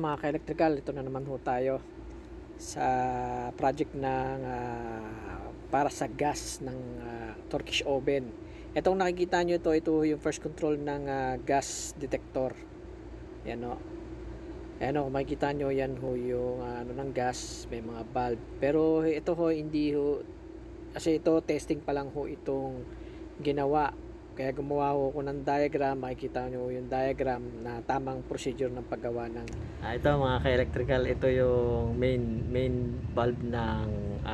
mga ka-electrical, ito na naman ho tayo sa project ng para sa gas ng Turkish oven. Itong nakikita nyo ito yung first control ng gas detector. Yan o. Ayan o, makikita nyo yan ho yung ng gas, may mga valve. Pero ito ho hindi ho, kasi ito testing pa lang ho itong ginawa. Kaya gumawa ho ako ng diagram, makikita nyo yung diagram na tamang procedure ng paggawa ng ito mga ka-electrical, ito yung main valve ng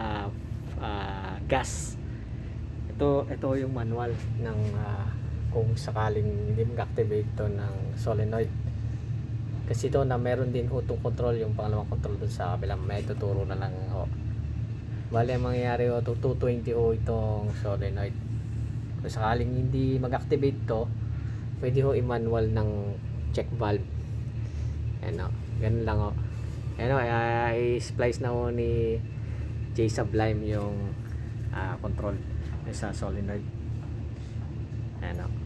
gas. Ito yung manual ng kung sakaling hindi mag-activate ito ng solenoid. Kasi ito na meron din ho itong control, yung pangalawang control dun sa kabilang, may tuturo na lang ho. Bali ang mangyayari ho, 220 ho itong solenoid. Kung sakaling hindi mag-activate to, pwede ho i-manual ng check valve. Ayan o, ganun lang o. Ayan o, i-splice na ho ni J Sublime yung control sa solenoid. Ayan o,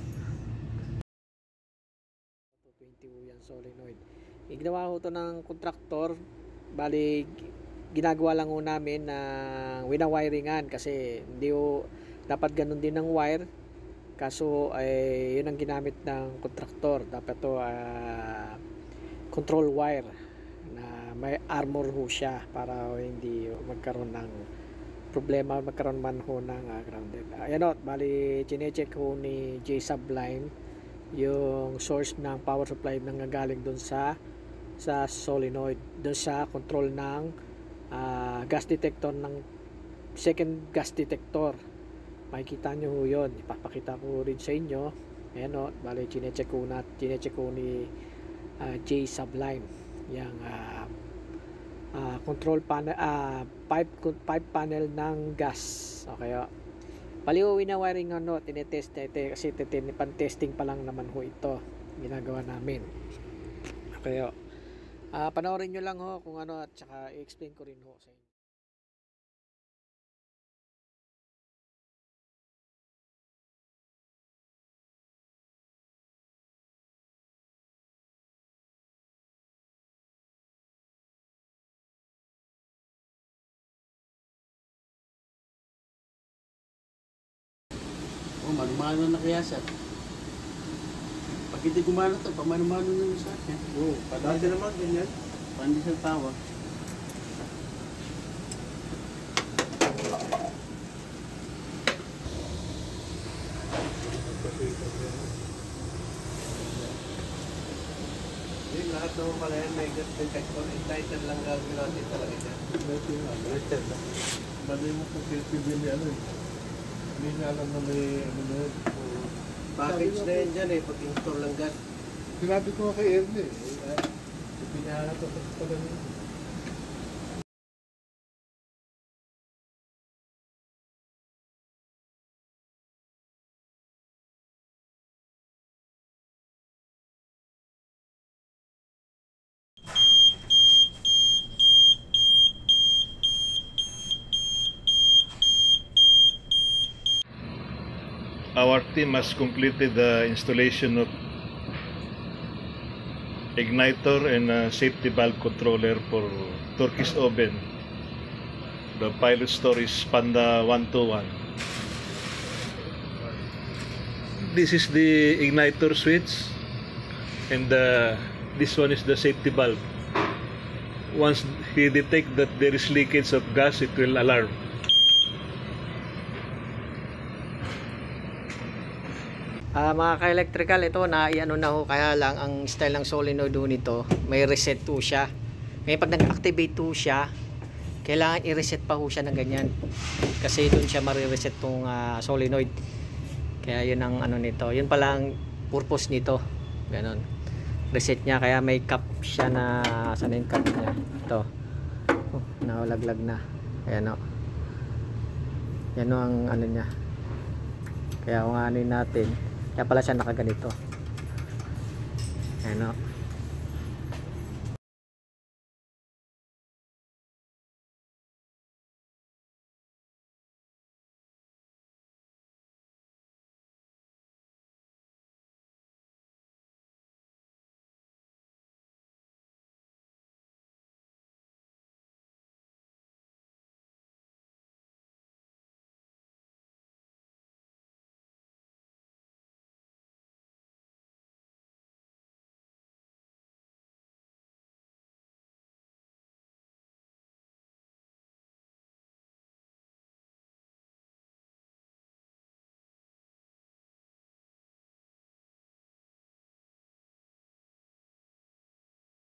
220 ho yan solenoid. Ginawa ho to ng contractor. Bali ginagawa lang ho namin na winawiringan kasi hindi ho dapat ganun din ng wire, kaso ay yun ang ginamit ng contractor. Dapat to control wire na may armor ho siya para hindi magkaroon ng problema, magkaroon man ho ng grounded. Ayan o, bali chinecheck ho ni J Sublime yung source ng power supply nang galing dun sa solenoid, dun sa control ng gas detector, ng second gas detector. Makikita nyo ho yun, ipapakita ko rin sa inyo. Ayan o, bali chinecheck ko ni J Sublime yung control panel, pipe panel ng gas. Okay o, bali ho winawiring ano, tinetest kasi pan-testing pa lang naman ho ito ginagawa namin. Okay o, panoorin nyo lang ho kung ano, at saka i-explain ko rin ho sa inyo. Oh, mano-mano na kaya sir. Pag hindi gumana to, pamano-mano na sa akin. Oo, dati naman ganyan. Pandi sa tawag. Yung lahat naman pala yan, may gas detector. Entitled lang gagawin natin talaga yan. Richard. Bali mo kung pinipili ni ano eh. Hindi nga alam na may ano na yun. Package na yan dyan eh, pag install ng gas. Sinabi ko nga kay Ernie eh. Pinahata sa pala niya. Our team has completed the installation of igniter and a safety valve controller for Turkish oven. The pilot store is Panda 121. This is the igniter switch, and this one is the safety valve. Once he detects that there is leakage of gas, it will alarm. Mga ka-electrical, ito na iano na ho, kaya lang ang style ng solenoid doon nito, may reset to siya. Ngayon pag nag-activate to siya, kailangan i-reset pa ho siya ng ganyan. Kasi doon siya marireset tong solenoid. Kaya yun ang ano nito. Yun pala ang purpose nito. Ganon. Reset niya, kaya may cap siya na, saan yung cap niya? Ito. Oh, naulaglag na. Ayan o. Yan o ang ano niya. Kaya kung ano natin, kaya pala siya nakaganito. Ayan o.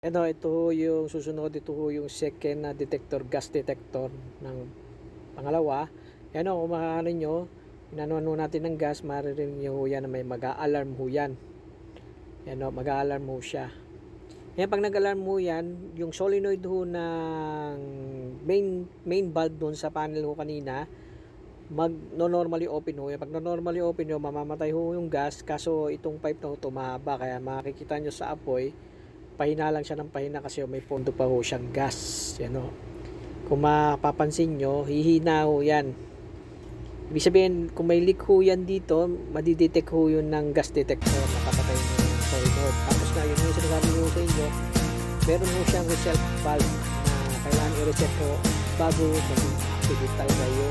Ito yung susunod, ito yung second na detector, gas detector ng pangalawa. Yan o, kung makakano nyo, inanuan natin ng gas, maririnig nyo yan na may mag-a-alarm ho yan. Yan o, mag-a-alarm ho siya. Yan, pag nag-alarm mo yan, yung solenoid ho ng main valve dun sa panel ho kanina, normally open ho. Pag normally open ho, mamamatay ho yung gas, kaso itong pipe na ho tumaba, kaya makikita nyo sa apoy, pahina lang siya ng pahina kasi may pondo pa ho siyang gas. Yan ho. Kung mapapansin nyo, hihina ho yan. Ibig sabihin, kung may leak ho yan dito, madidetect ho yun ng gas detector, nakapatay nyo yung solenoid. Tapos na, yun yung sinasabi ko sa inyo, meron ho siyang reset valve na kailangan i-reset ho bago mag-activate talaga yung